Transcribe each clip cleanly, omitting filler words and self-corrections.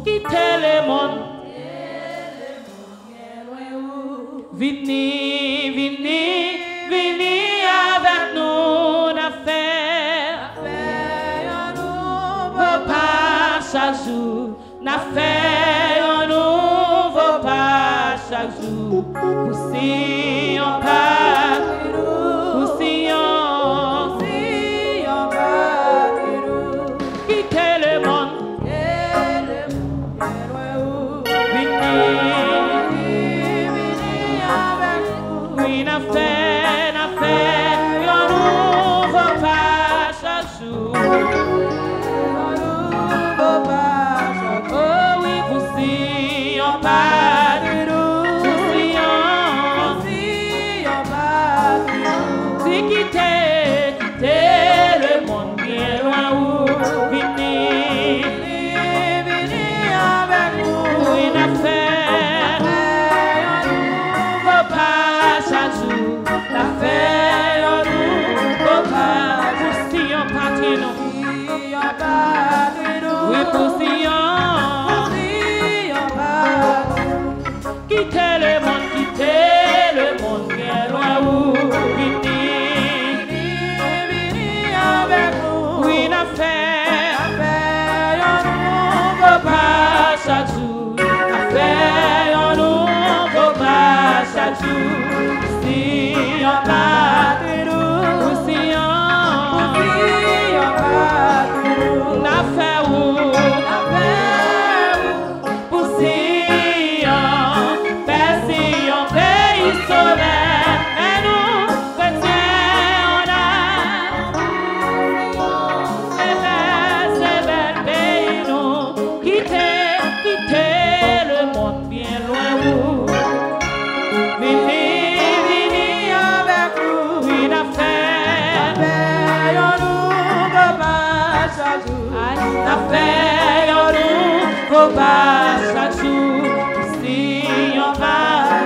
quitter le monde. Vini, vini, vini avec nous d'affaires. Un nouveau pas chaque jour. N'affaire un nouveau pas chaque jour. Poussillon pas, poussillon, quitter le monde. Oui, n'affaire, un nouveau pas chaque jour. Oh oui, poussillon pas, si quitter le monde bien loin où venir avec nous. Oui, n'affaire, un nouveau pas chaque jour. L'affaire, un nouveau pas. Poussillon patrie nous. Oui, poussillon. Quitter le monde bien loin où venir avec nous. Oui, l'affaire, un nouveau pas chaque jour. L'affaire, un nouveau pas chaque jour. Si on bat, si on bat, l'affaire où, pour si on pays sauveur, et nous, chrétiens, on a c'est bel pays, nous, quitter le monde bien loin où. Vini avec nous, oui, l'affaire, un nouveau pas chaque jour. L'affaire, un nouveau pas chaque jour. Si on va,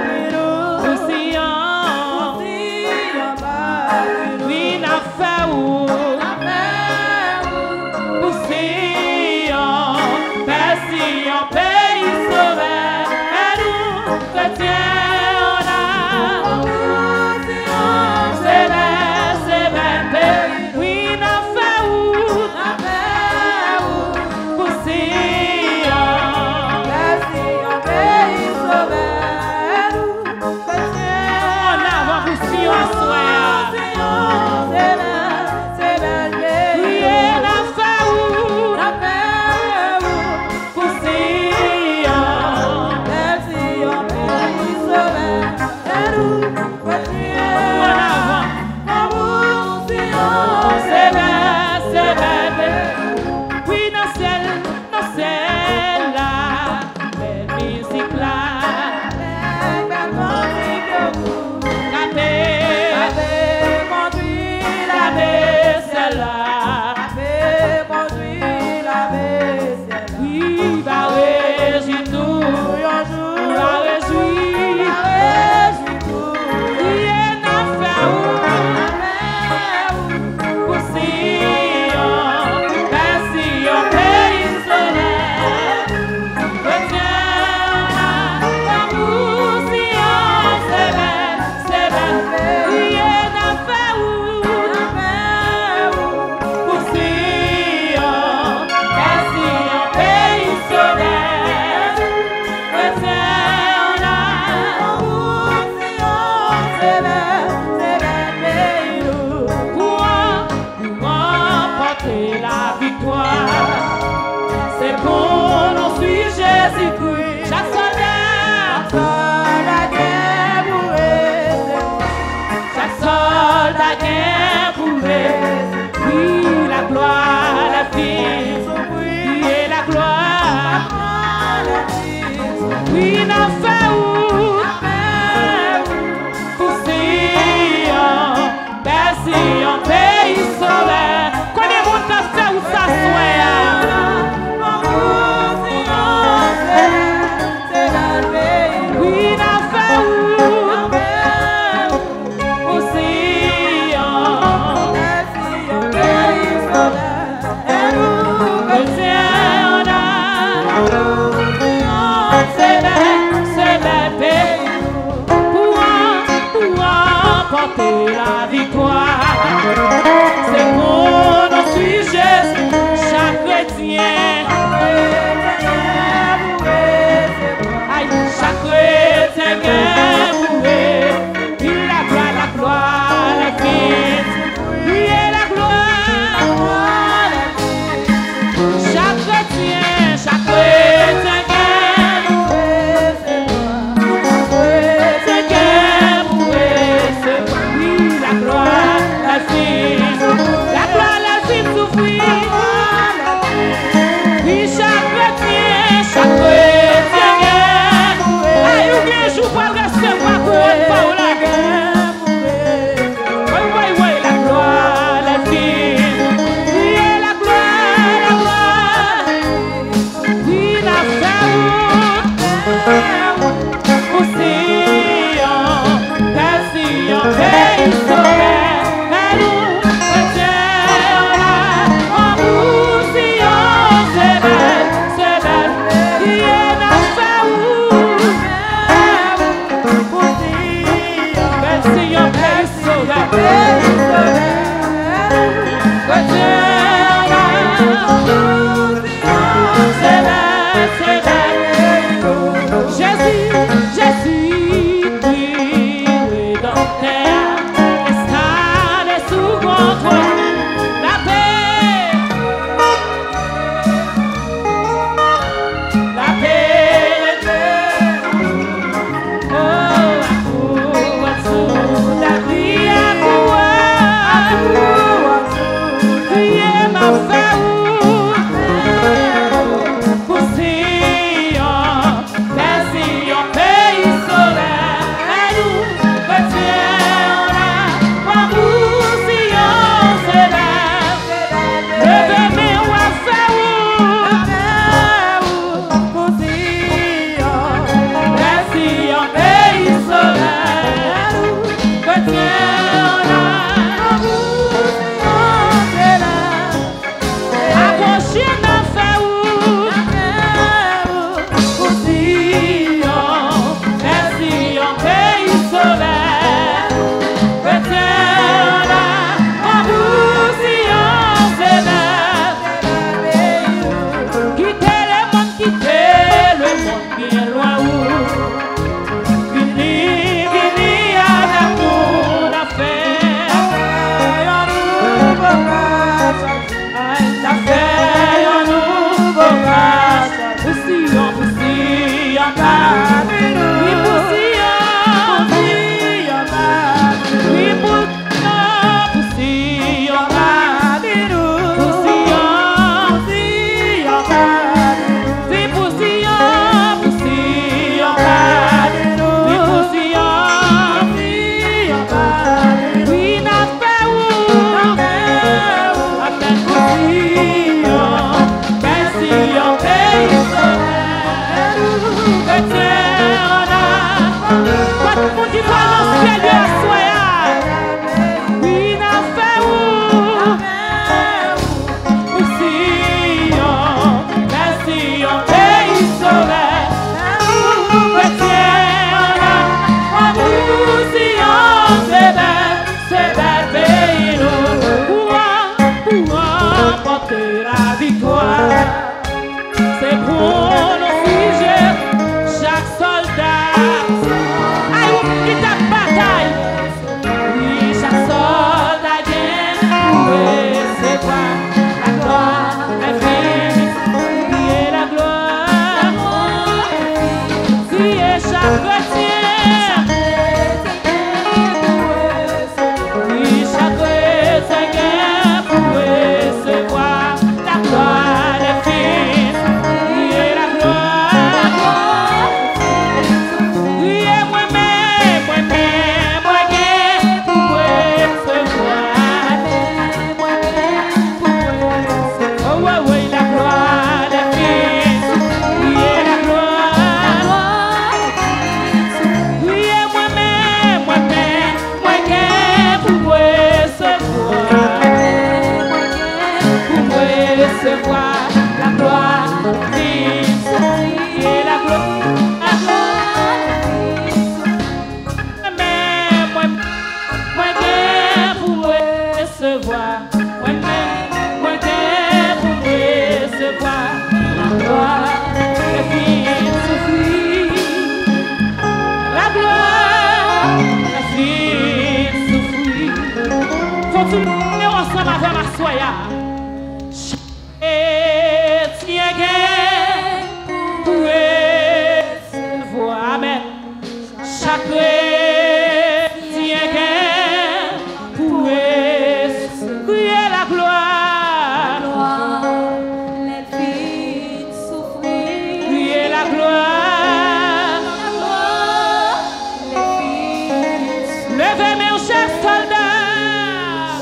oui, l'affaire où, poussillon, pays sauveur, et nous, chrétiens, on a, c'est bel pays, oui, l'affaire où, poussillon, gloire. Levez mes chers soldats.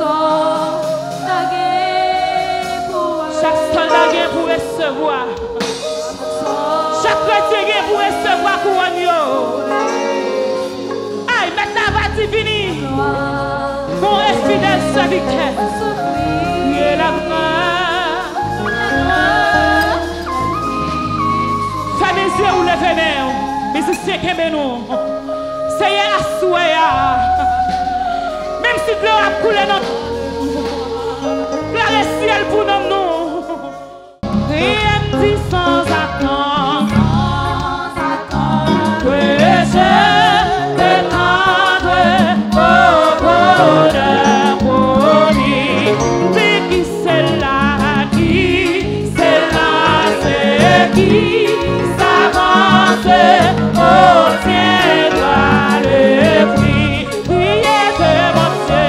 Chaque soldat vient pour recevoir. Chaque chrétien vient pour recevoir couronne. Aïe, maintenant va-t-il finir. Mon fidèle serviteur. Priez la gloire. Fais mes yeux ou levez mes mains. Mais c'est ce que nous. C'est à souhait. Même si l'eau a coulé notre. Le ciel pour nous. Rien dit sans attendre. Que je t'attendre au bonheur promis. Mais qui c'est là, c'est qui s'avance au ciel doit le prix. Priez de mon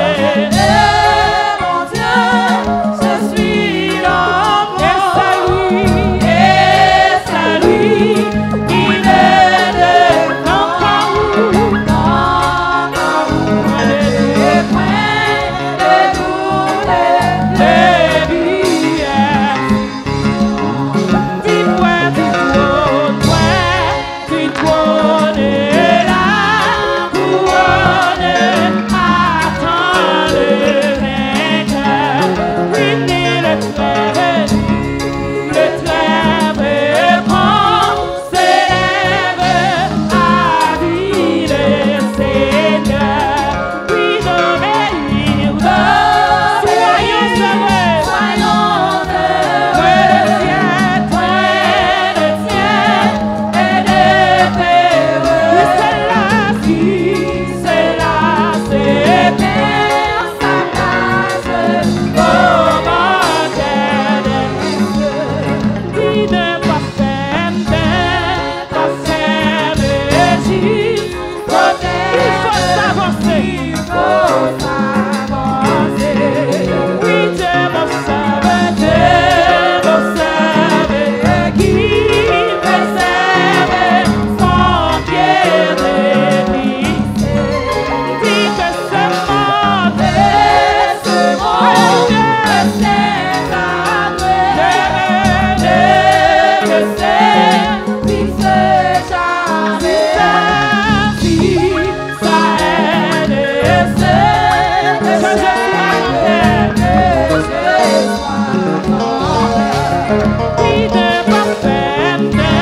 Dieu, je suis l'homme. Et c'est lui qui m'aide dans les points de tous les billets. Dis-moi, tu trônes là, couronne, attends le vainqueur. Oui, le trêve prend, s'élève à vie le Seigneur. Oui, d'obéir, soyons heureux, que le ciel est de paix. Oui, c'est là, c'est Père, sa place, au mortel de dis de pas faire juste, il faut s'avancer. Oui, Dieu m'observe, qui préserve son pied de glisse. Dis que ce monde, c'est la que c'est, puis c'est jamais si ça aide, c'est que je oui, de pas faire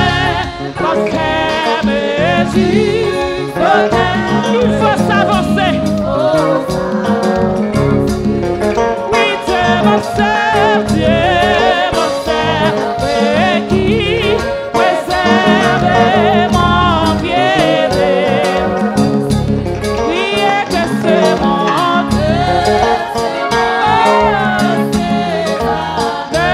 juste, il faut s'avancer. Oui, Dieu m'observe, qui préserve mon pied. Priez que ce monde de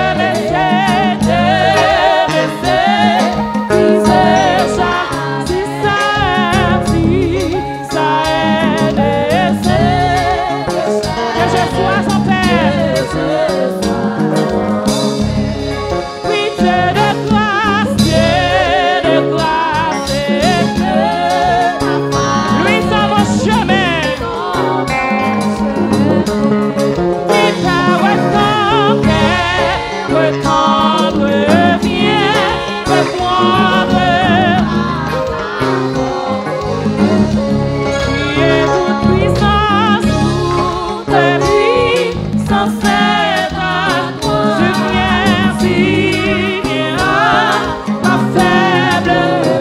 faible.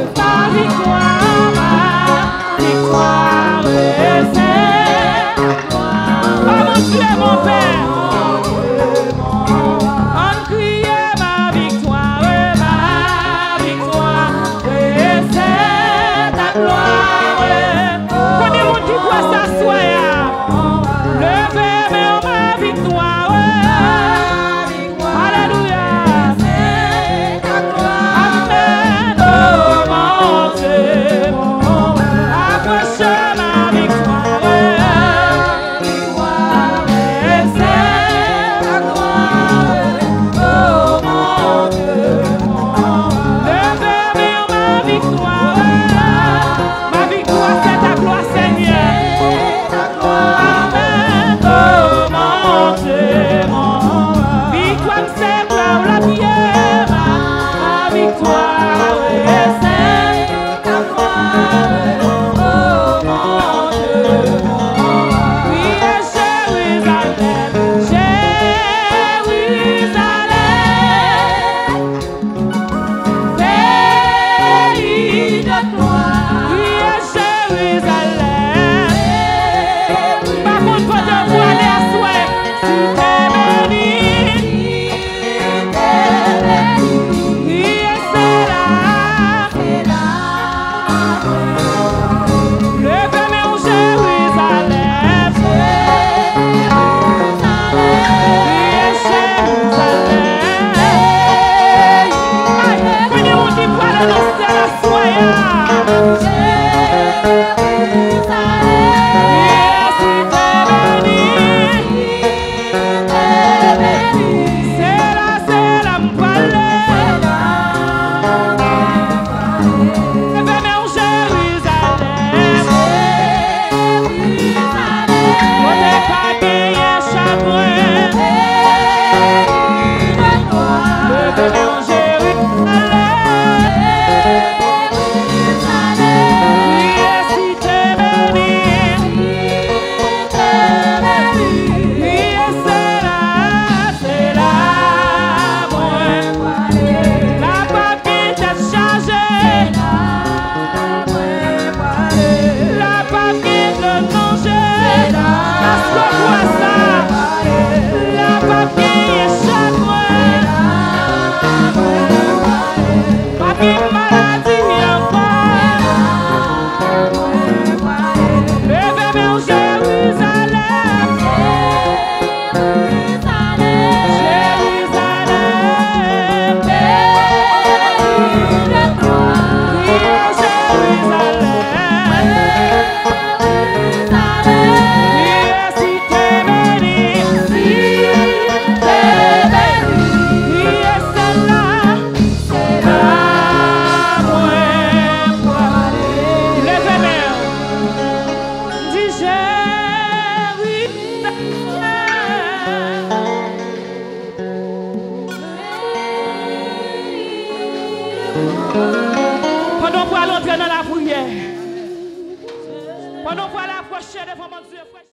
Pendant qu'on va entrer dans la prière, pendant qu'on va l'approcher devant mon Dieu.